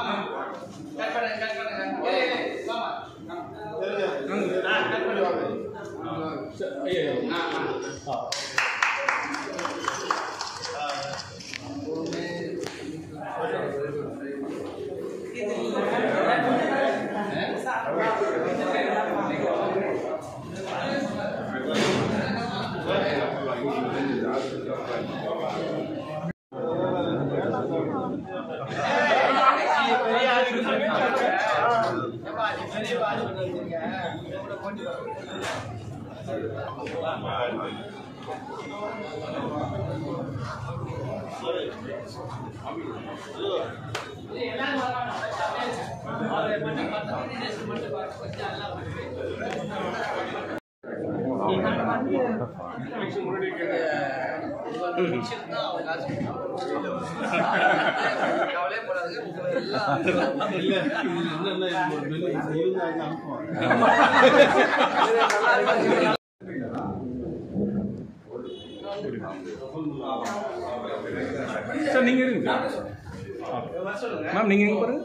Sir நீங்க இருங்க ma'am, நீங்க எங்க பாருங்க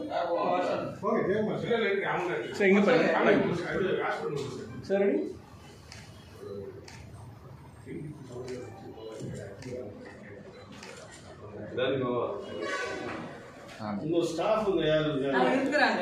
சார், எங்க பாருங்க சார். ரெடி உங்க ஸ்டாஃப் யாரு இருக்கிறாங்க?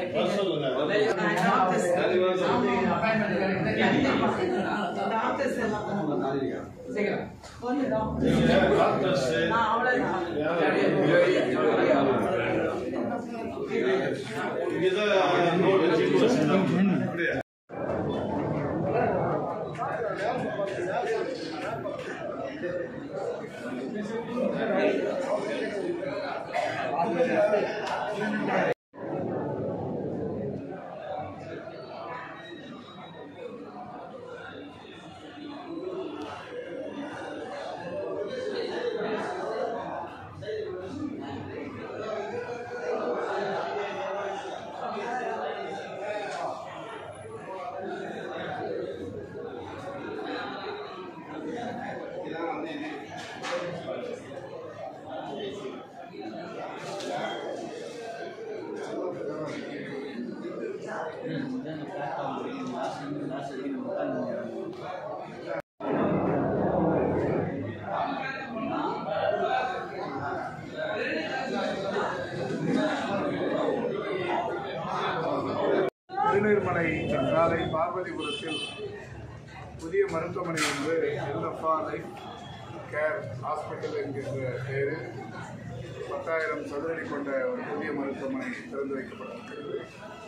திருநீர்மலை சாலை பார்வதிபுரத்தில் புதிய மருத்துவமனை ஒன்று El-Rapha லைஃப் கேர் ஹாஸ்பிட்டல் என்கின்ற பெயரில் 10,000 சதுரடி கொண்ட ஒரு புதிய மருத்துவமனை திறந்து வைக்கப்பட்டிருக்கிறது.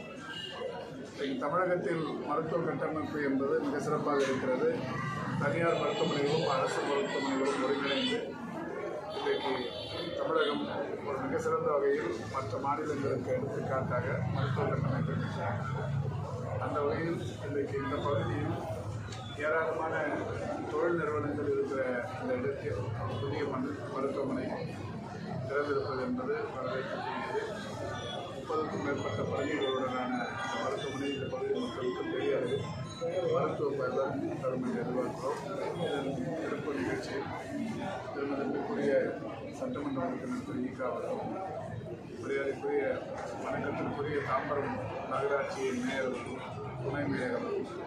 தமிழகத்தில் மருத்துவ கட்டமைப்பு என்பது மிக சிறப்பாக இருக்கிறது. தனியார் மருத்துவமனைகளும் அரசு மருத்துவமனைகளும் ஒருங்கிணைந்து இன்றைக்கு தமிழகம் ஒரு மிக சிறந்த வகையில் மற்ற மாநிலங்களுக்கு எடுத்துக்காட்டாக மருத்துவ கட்டமைப்பு இருக்கிறார். அந்த வகையில் இன்றைக்கு இந்த பகுதியில் ஏராளமான தொழில் நிறுவனங்கள் இருக்கிற இந்த இடத்தில் புதிய மருத்துவமனை திறந்திருப்பது என்பது வரவேற்கக்கூடியது. 30க்கும் மேற்பட்ட பள்ளிகளுடனான இந்த மருத்துவமனை இந்த பகுதி மக்களுக்கு பெரிய அளவில் மருத்துவ பயன் தரும் என்று எதிர்பார்க்கிறோம். இதன் சிறப்பு நிகழ்ச்சியில் திருமணத்திற்குரிய சட்டமன்ற உறுப்பினர் திரு ஈகா அவர்களும் மரியாதைக்குரிய வணக்கத்திற்குரிய தாம்பரம் நகராட்சியின் மேயர் துணை மேயர்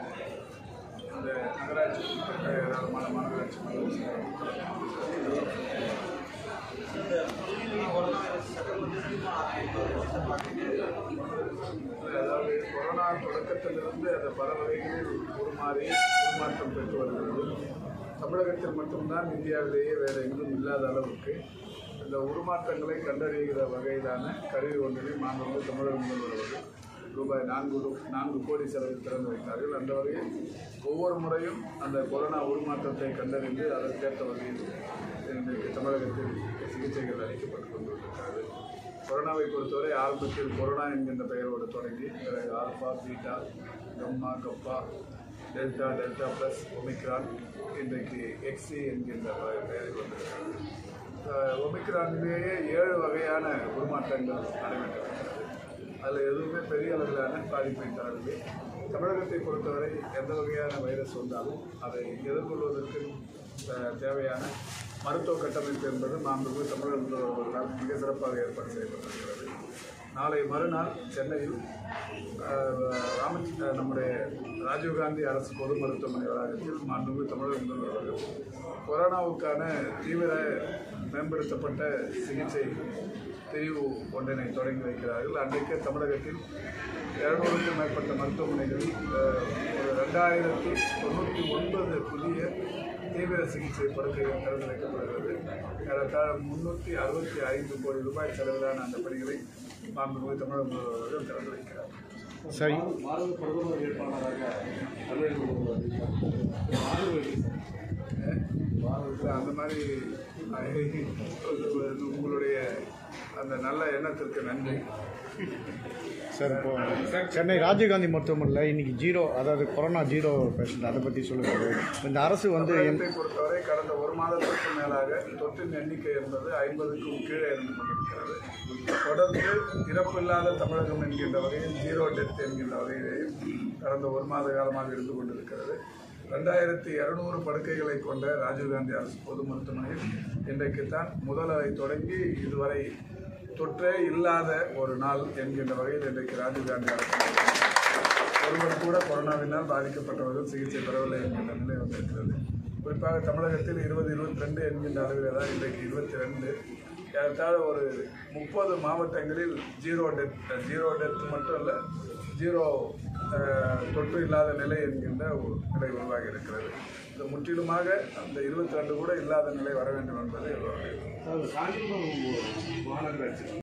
இந்த நகராட்சிக்கு உட்பட்ட ஏராளமான மாநகராட்சி அதாவது கொரோனா தொடக்கத்திலிருந்து அந்த பல வகைகளில் உருமாற்றம் பெற்று வருகிறது. தமிழகத்தில் மட்டும்தான் இந்தியாவிலேயே வேறு எங்கும் இல்லாத அளவுக்கு இந்த உருமாற்றங்களை கண்டறிகிற வகையிலான கருவி ஒன்றினை மாண்புமிகு தமிழக முதல்வர் அவர்கள் ரூபாய் 4 கோடி செலவில் திறந்து வைத்தார்கள். அந்த வகையில் ஒவ்வொரு முறையும் அந்த கொரோனா உருமாற்றத்தை கண்டறிந்து அதற்கேற்ற வகையில் இன்றைக்கு தமிழகத்தில் சிகிச்சைகள் அளிக்கப்பட்டு கொண்டிருக்கிறது. கொரோனாவை பொறுத்தவரை ஆரம்பத்தில் கொரோனா என்கின்ற பெயரோடு தொடங்கி பிறகு alpha, beta, gamma, kappa, delta plus, omicron, இன்றைக்கு எக்ஸி என்கின்ற பெயரில் வந்திருக்கிறது. ஒமிக்ரானிலேயே 7 வகையான உருமாற்றங்கள் நடைபெற்றிருக்கிறது. அதில் எதுவுமே பெரிய அளவிலான பாதிப்பை தரவில்லை. தமிழகத்தை பொறுத்தவரை எந்த வகையான வைரஸ் வந்தாலும் அதை எதிர்கொள்வதற்கு தேவையான மருத்துவ கட்டமைப்பு என்பது மாண்புமிகு தமிழக முதல்வர்களால் மிக சிறப்பாக ஏற்பாடு செய்யப்பட்டிருக்கிறது. நாளை மறுநாள் சென்னையில் நம்முடைய ராஜீவ்காந்தி அரசு பொது மருத்துவமனை வளாகத்தில் மாண்புமிகு தமிழக முதல்வர் அவர்கள் கொரோனாவுக்கான தீவிர மேம்படுத்தப்பட்ட சிகிச்சை பிரிவு ஒன்றினை தொடங்கி வைக்கிறார்கள். அன்றைக்கே தமிழகத்தில் 200க்கும் மேற்பட்ட மருத்துவமனைகளில் ஒரு 2099 புதிய தீவிர சிகிச்சை படுக்கைகள் திறந்து வைக்கப்படுகிறது. ஏறத்தாழ 365 கோடி ரூபாய் செலவிலான அந்த பணிகளை மாண்புமிகு தமிழக முதல்வர் அவர்கள் திறந்து வைக்கிறார். சரி, பாரத பிரதமர் வேட்பாளராக அந்த மாதிரி உங்களுடைய அந்த நல்ல எண்ணத்திற்கு நன்றி சார். இப்போ சென்னை ராஜீவ்காந்தி மருத்துவமனையில் இன்னைக்கு ஜீரோ, அதாவது கொரோனா ஜீரோ பேஷண்ட், அதை பற்றி சொல்லுங்கள். இந்த அரசு வந்து பொறுத்தவரை கடந்த ஒரு மாதத்திற்கு மேலாக தொற்றின் எண்ணிக்கை என்பது 50க்கும் கீழே இருந்து கொண்டிருக்கிறது. தொடர்ந்து இறப்பில்லாத தமிழகம் என்கின்ற வகையில் ஜீரோ டெத் என்கின்ற வகையிலேயும் கடந்த ஒரு மாத காலமாக இருந்து கொண்டிருக்கிறது. 2200 படுக்கைகளை கொண்ட ராஜீவ்காந்தி அரசு பொது மருத்துவமனையில் இன்றைக்குத்தான் முதல் அறை தொடங்கி இதுவரை தொற்றே இல்லாத ஒரு நாள் என்கின்ற வகையில் இன்றைக்கு ராஜீவ்காந்தி அரசு ஒருவர் கூட கொரோனாவினால் பாதிக்கப்பட்டவர்கள் சிகிச்சை பெறவில்லை என்கின்ற நிலை வந்திருக்கிறது. குறிப்பாக தமிழகத்தில் 2022 என்கின்ற அளவில் தான் இன்றைக்கு 22, ஏறத்தாழ ஒரு 30 மாவட்டங்களில் ஜீரோ டெத் மட்டும் இல்லை, ஜீரோ தொற்று இல்லாத நிலை என்கின்ற ஒரு நிலை உருவாகி இருக்கிறது. இது முற்றிலுமாக அந்த 22 கூட இல்லாத நிலை வர வேண்டும் என்பதை